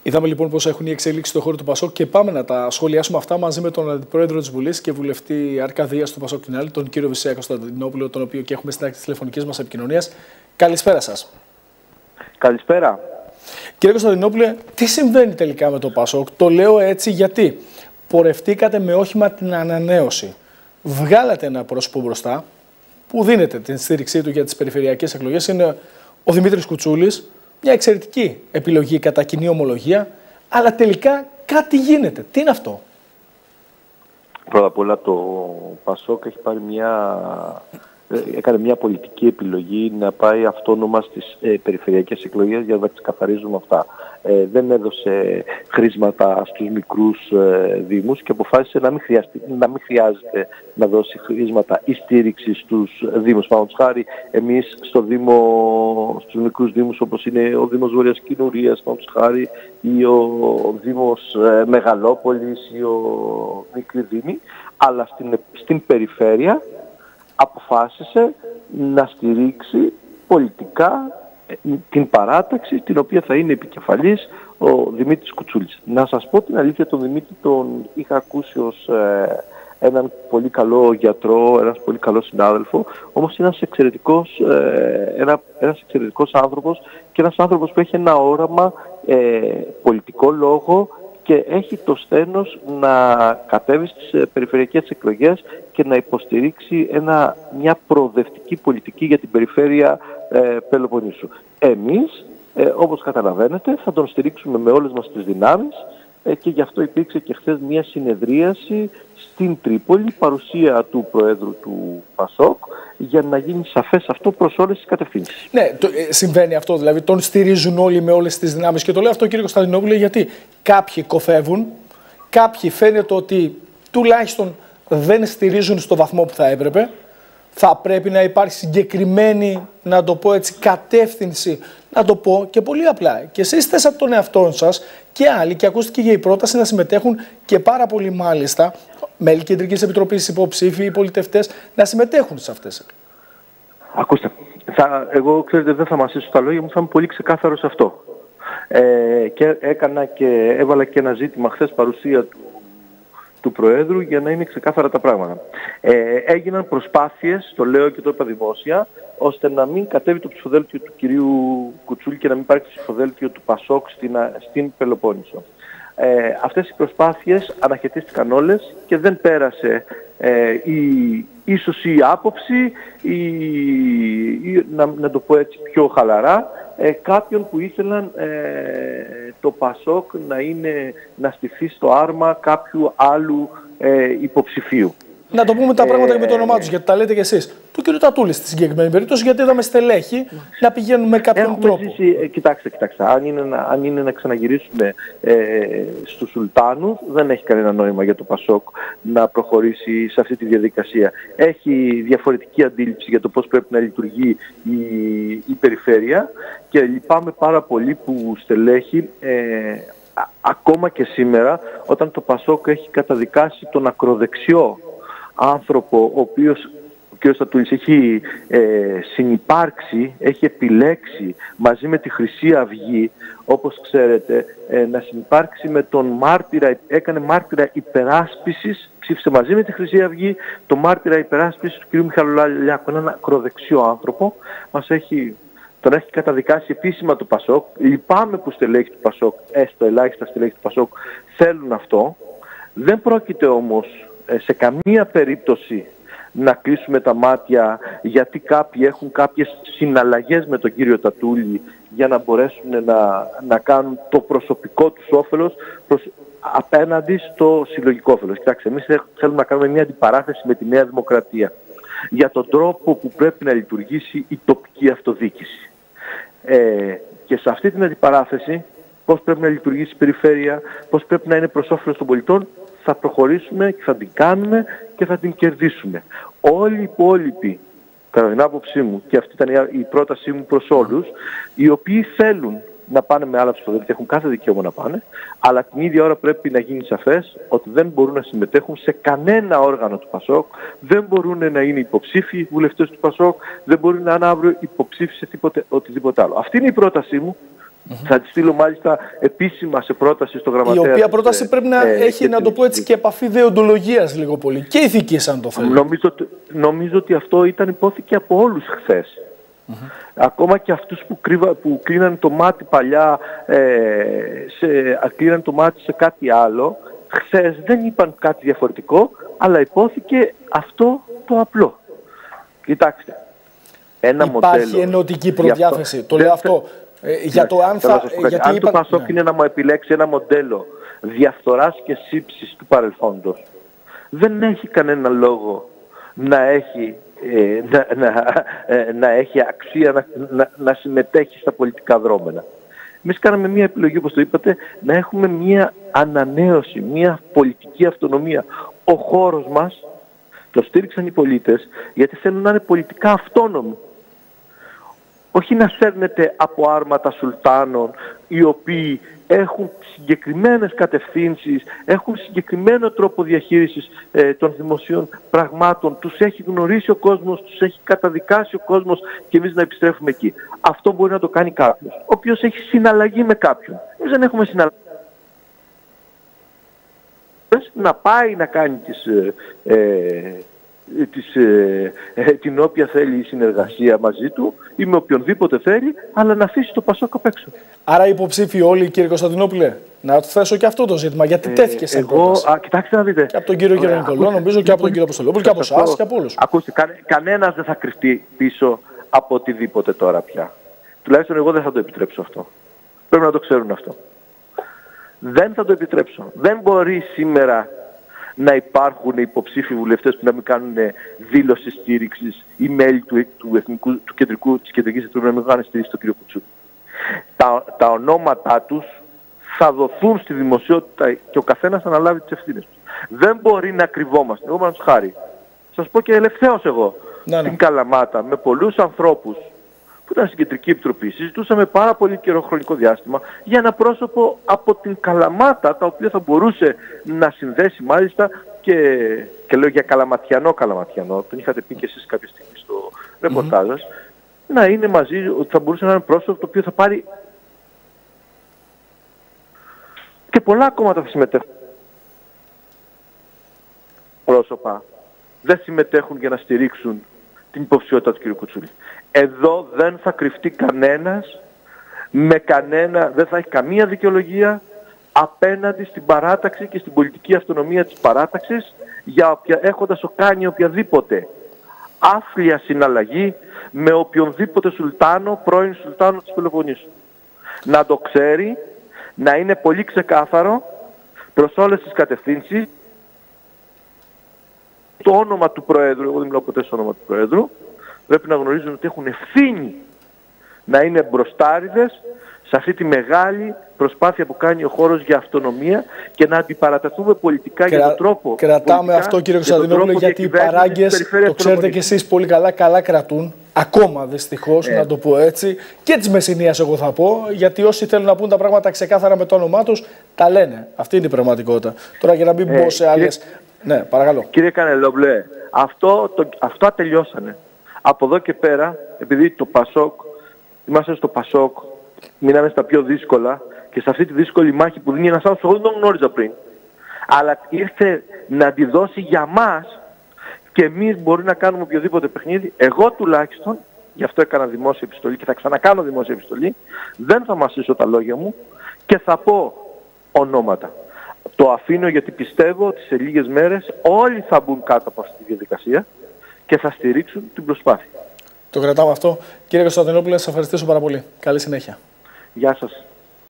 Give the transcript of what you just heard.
Είδαμε λοιπόν πώς έχουν οι εξέλιξεις στον χώρο του Πασόκ και πάμε να τα σχολιάσουμε αυτά μαζί με τον Αντιπρόεδρο της Βουλής και βουλευτή Αρκαδίας του Πασόκ την άλλη, τον κύριο Βυσσέα Κωνσταντινόπουλο, τον οποίο και έχουμε στην άκρη της τηλεφωνικής μας επικοινωνίας. Καλησπέρα σας. Καλησπέρα. Κύριε Κωνσταντινόπουλε, τι συμβαίνει τελικά με το Πασόκ? Το λέω έτσι γιατί πορευτήκατε με όχημα την ανανέωση. Βγάλατε ένα πρόσωπο μπροστά που δίνετε την στήριξή του για τις περιφερειακές εκλογές. Είναι ο Δημήτρης Κουτσούλης. Μια εξαιρετική επιλογή κατά κοινή ομολογία, αλλά τελικά κάτι γίνεται. Τι είναι αυτό? Πρώτα απ' όλα το Πασόκ έχει έκανε μια πολιτική επιλογή να πάει αυτόνομα στις περιφερειακές εκλογές, για να ξεκαθαρίζουμε αυτά. Δεν έδωσε χρήματα στους μικρούς δήμους και αποφάσισε να μην χρειάζεται να δώσει χρήματα ή στήριξη στους δήμους. Παραδείγματος χάρη, εμείς στους μικρούς δήμους, όπως είναι ο Δήμος Βόρειας Κινουρίας, παραδείγματος χάρη, ή ο Δήμος Μεγαλόπολης ή ο Μικρή Δήμη, αλλά στην περιφέρεια αποφάσισε να στηρίξει πολιτικά την παράταξη, την οποία θα είναι επικεφαλής ο Δημήτρης Κουτσούλης. Να σας πω την αλήθεια, τον Δημήτρη τον είχα ακούσει ως έναν πολύ καλό γιατρό, ένας πολύ καλό συνάδελφο, όμως ένας εξαιρετικός άνθρωπος και ένας άνθρωπος που έχει ένα όραμα, πολιτικό λόγο, και έχει το σθένος να κατέβει στις περιφερειακές εκλογές και να υποστηρίξει μια προοδευτική πολιτική για την περιφέρεια Πελοποννήσου. Εμείς, όπως καταλαβαίνετε, θα τον στηρίξουμε με όλες μας τις δυνάμεις και γι' αυτό υπήρξε και χθες μια συνεδρίαση στην Τρίπολη, παρουσία του Προέδρου του Πασόκ, για να γίνει σαφές αυτό προς όλες τις κατευθύνσεις. Ναι, συμβαίνει αυτό, δηλαδή τον στηρίζουν όλοι με όλες τις δυνάμεις. Και το λέω αυτό, κύριε Κωνσταντινόπουλε, γιατί κάποιοι κοφεύουν, κάποιοι φαίνεται ότι τουλάχιστον δεν στηρίζουν στο βαθμό που θα έπρεπε. Θα πρέπει να υπάρχει συγκεκριμένη, να το πω έτσι, κατεύθυνση, να το πω και πολύ απλά. Και εσείς θέσατε τον εαυτό σας και άλλοι, και ακούστηκε και η πρόταση να συμμετέχουν και πάρα πολλοί μάλιστα, μέλη Κεντρικής Επιτροπής, υποψήφοι, οι πολιτευτές, να συμμετέχουν σε αυτές. Ακούστε, εγώ ξέρετε δεν θα μασίσω τα λόγια μου, θα είμαι πολύ ξεκάθαρος σε αυτό. Και έβαλα και ένα ζήτημα χθες, παρουσία του Προέδρου, για να είναι ξεκάθαρα τα πράγματα. Έγιναν προσπάθειες, το λέω και το είπα δημόσια, ώστε να μην κατέβει το ψηφοδέλτιο του κυρίου Κουτσούλη και να μην υπάρξει ψηφοδέλτιο του Πασόκ στην Πελοπόννησο. Αυτές οι προσπάθειες αναχαιτίστηκαν όλες και δεν πέρασε ίσως η άποψη, να το πω έτσι πιο χαλαρά, κάποιων που ήθελαν το Πασόκ να στηθεί στο άρμα κάποιου άλλου υποψηφίου. Να το πούμε τα πράγματα και με το όνομά τους, γιατί τα λέτε κι εσείς. Του κ. Τατούλη στη συγκεκριμένη περίπτωση, γιατί είδαμε στελέχη να πηγαίνουν με κάποιον τρόπο. Κοιτάξτε, αν είναι να ξαναγυρίσουμε στους Σουλτάνους, δεν έχει κανένα νόημα για το Πασόκ να προχωρήσει σε αυτή τη διαδικασία. Έχει διαφορετική αντίληψη για το πώς πρέπει να λειτουργεί η περιφέρεια και λυπάμαι πάρα πολύ που στελέχη, ακόμα και σήμερα, όταν το Πασόκ έχει καταδικάσει τον ακροδεξιό άνθρωπο, ο οποίος ο κ. Στατούλης έχει συνυπάρξει, έχει επιλέξει μαζί με τη Χρυσή Αυγή, όπως ξέρετε, να συνυπάρξει με τον μάρτυρα, έκανε μάρτυρα υπεράσπισης, ψήφισε μαζί με τη Χρυσή Αυγή το μάρτυρα υπεράσπισης του κ. Μιχαλολιάκου, έναν ακροδεξιό άνθρωπο. Τον έχει καταδικάσει επίσημα το Πασόκ. Λυπάμαι που στελέχη του Πασόκ, έστω ελάχιστα στελέχη του Πασόκ, θέλουν αυτό. Δεν πρόκειται όμως σε καμία περίπτωση να κλείσουμε τα μάτια, γιατί κάποιοι έχουν κάποιες συναλλαγές με τον κύριο Τατούλη για να μπορέσουν να κάνουν το προσωπικό τους όφελος απέναντι στο συλλογικό όφελος. Κοιτάξτε, εμείς θέλουμε να κάνουμε μια αντιπαράθεση με τη Νέα Δημοκρατία για τον τρόπο που πρέπει να λειτουργήσει η τοπική αυτοδιοίκηση. Και σε αυτή την αντιπαράθεση, πώς πρέπει να λειτουργήσει η περιφέρεια, πώς πρέπει να είναι προς όφελος των πολιτών, θα προχωρήσουμε και θα την κάνουμε και θα την κερδίσουμε. Όλοι οι υπόλοιποι, κατά την άποψή μου, και αυτή ήταν η πρότασή μου προς όλους, οι οποίοι θέλουν να πάνε με άλλα ψηφοδέλτια, έχουν κάθε δικαίωμα να πάνε, αλλά την ίδια ώρα πρέπει να γίνει σαφές ότι δεν μπορούν να συμμετέχουν σε κανένα όργανο του Πασόκ, δεν μπορούν να είναι υποψήφιοι βουλευτές του Πασόκ, δεν μπορούν να είναι αύριο υποψήφιοι σε οτιδήποτε άλλο. Αυτή είναι η πρότασή μου Θα τη στείλω μάλιστα επίσημα σε πρόταση στο γραμματέα. Η οποία πρόταση πρέπει να έχει, να το πω έτσι, και επαφή δεοντολογίας λίγο πολύ. Και ηθικής, αν το θέλει. Νομίζω ότι αυτό υπόθηκε από όλους χθες. Ακόμα και αυτούς που κλείναν το μάτι παλιά, κλείναν το μάτι σε κάτι άλλο, χθες δεν είπαν κάτι διαφορετικό, αλλά υπόθηκε αυτό το απλό. Κοιτάξτε, υπάρχει ενωτική προδιάθεση. Το λέω αυτό. Για το αν θα... αν το Πασόκ είναι να μου επιλέξει ένα μοντέλο διαφθοράς και σύψης του παρελθόντος, δεν έχει κανένα λόγο να έχει, να έχει αξία να συμμετέχει στα πολιτικά δρόμενα. Εμείς κάναμε μια επιλογή, όπως το είπατε, να έχουμε μια ανανέωση, μια πολιτική αυτονομία. Ο χώρος μας το στήριξαν οι πολίτες γιατί θέλουν να είναι πολιτικά αυτόνομοι. Όχι να σέρνεται από άρματα σουλτάνων οι οποίοι έχουν συγκεκριμένες κατευθύνσεις, έχουν συγκεκριμένο τρόπο διαχείρισης των δημοσίων πραγμάτων. Τους έχει γνωρίσει ο κόσμος, τους έχει καταδικάσει ο κόσμος και εμείς να επιστρέφουμε εκεί. Αυτό μπορεί να το κάνει κάποιος, ο οποίος έχει συναλλαγή με κάποιον. Εμείς δεν έχουμε συναλλαγή. Να πάει να κάνει την όποια θέλει συνεργασία μαζί του ή με οποιονδήποτε θέλει, αλλά να αφήσει το Πασόκ απ' έξω. Άρα υποψήφοι όλοι, κύριε Κωνσταντινόπουλε, να του θέσω και αυτό το ζήτημα, γιατί τέθηκε σε πρόταση. Κοιτάξτε να δείτε. Και από τον κύριο Γερονικολό, νομίζω, και από τον κύριο Αποστολόπουλο, και από εσάς και από όλους. Ακούστε, κανένας δεν θα κρυφτεί πίσω από οτιδήποτε τώρα πια. Τουλάχιστον εγώ δεν θα το επιτρέψω αυτό. Πρέπει να το ξέρουν αυτό. Δεν θα το επιτρέψω. Δεν μπορεί σήμερα να υπάρχουν υποψήφοι βουλευτές που να μην κάνουν δήλωση στήριξης ή μέλη της Κεντρικής Επιτροπής να μην κάνουν στήριξη στον κύριο Κουτσούλη. Τα ονόματά τους θα δοθούν στη δημοσιότητα και ο καθένας θα αναλάβει τις ευθύνες του. Δεν μπορεί να κρυβόμαστε. Εγώ, παραδείγματος χάρη, σας πω και ελευθέως εγώ, στην Καλαμάτα με πολλούς ανθρώπους που ήταν στην Κεντρική Επιτροπή, συζητούσαμε πάρα πολύ καιρό χρονικό διάστημα για ένα πρόσωπο από την Καλαμάτα, το οποίο θα μπορούσε να συνδέσει μάλιστα και λέω για καλαματιανό, τον είχατε πει και εσείς κάποια στιγμή στο ρεπορτάζ σας, να είναι μαζί, ότι θα μπορούσε να είναι πρόσωπο το οποίο θα πάρει και πολλά κόμματα θα συμμετέχουν. Πρόσωπα δεν συμμετέχουν για να στηρίξουν την υποψηφιότητα του κ. Κουτσούλη. Εδώ δεν θα κρυφτεί κανένας, δεν θα έχει καμία δικαιολογία απέναντι στην παράταξη και στην πολιτική αυτονομία της παράταξης, έχοντας κάνει οποιαδήποτε άφλια συναλλαγή με οποιονδήποτε σουλτάνο, πρώην σουλτάνο της Πελοποννήσου. Να το ξέρει, να είναι πολύ ξεκάθαρο προς όλες τις κατευθύνσεις. Το όνομα του Προέδρου, εγώ δεν μιλάω ποτέ στο όνομα του Προέδρου, πρέπει να γνωρίζουν ότι έχουν ευθύνη να είναι μπροστάριδες σε αυτή τη μεγάλη προσπάθεια που κάνει ο χώρος για αυτονομία και να αντιπαραταθούμε πολιτικά για τον τρόπο. Κρατάμε αυτό, κύριε Κωνσταντινόπουλε, γιατί οι παράγκες, το ξέρετε κι εσείς πολύ καλά κρατούν. Ακόμα δυστυχώς, να το πω έτσι, και της Μεσσηνίας εγώ θα πω, γιατί όσοι θέλουν να πούν τα πράγματα ξεκάθαρα με το όνομά τους, τα λένε. Αυτή είναι η πραγματικότητα. Τώρα για να μην μπω σε άλλες... Ναι, παρακαλώ. Κύριε Κανελόπουλε, αυτά τελειώσανε. Από εδώ και πέρα, επειδή το Πασόκ, είμαστε στο Πασόκ, μείναμε στα πιο δύσκολα και σε αυτή τη δύσκολη μάχη που δίνει ένας άνθρωπος, εγώ δεν τον γνώριζα πριν, αλλά ήρθε να τη δώσει για μας και εμείς μπορεί να κάνουμε οποιοδήποτε παιχνίδι. Εγώ τουλάχιστον, γι' αυτό έκανα δημόσια επιστολή και θα ξανακάνω δημόσια επιστολή, δεν θα μασίσω τα λόγια μου και θα πω ονόματα. Το αφήνω γιατί πιστεύω ότι σε λίγες μέρες όλοι θα μπουν κάτω από αυτή τη διαδικασία και θα στηρίξουν την προσπάθεια. Το κρατάμε αυτό. Κύριε Κωνσταντινόπουλε, σας ευχαριστήσω πάρα πολύ. Καλή συνέχεια. Γεια σας.